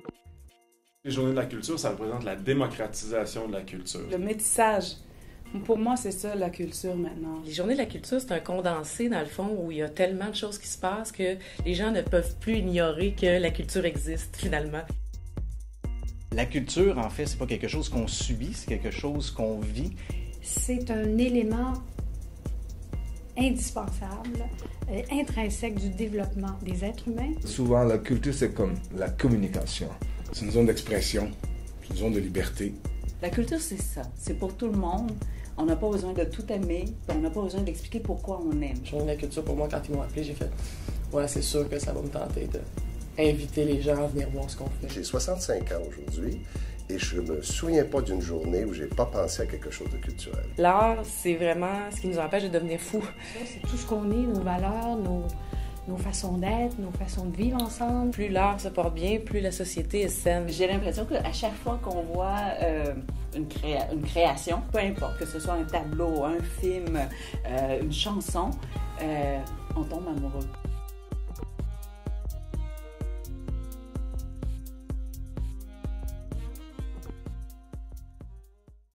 Les Journées de la culture, ça représente la démocratisation de la culture. Le métissage. Pour moi, c'est ça, la culture, maintenant. Les Journées de la culture, c'est un condensé, dans le fond, où il y a tellement de choses qui se passent que les gens ne peuvent plus ignorer que la culture existe, finalement. La culture, en fait, c'est pas quelque chose qu'on subit, c'est quelque chose qu'on vit. C'est un élément indispensable, intrinsèque du développement des êtres humains. Souvent, la culture, c'est comme la communication. C'est une zone d'expression, c'est une zone de liberté. La culture, c'est ça. C'est pour tout le monde. On n'a pas besoin de tout aimer. On n'a pas besoin d'expliquer pourquoi on aime. Journée de la culture, pour moi, quand ils m'ont appelé, j'ai fait « Ouais, c'est sûr que ça va me tenter d'inviter les gens à venir voir ce qu'on fait. » J'ai 65 ans aujourd'hui et je me souviens pas d'une journée où j'ai pas pensé à quelque chose de culturel. L'art, c'est vraiment ce qui nous empêche de devenir fous. C'est tout ce qu'on est, nos valeurs, nos façons d'être, nos façons de vivre ensemble. Plus l'art se porte bien, plus la société est saine. J'ai l'impression qu'à chaque fois qu'on voit une création, peu importe, que ce soit un tableau, un film, une chanson, on tombe amoureux.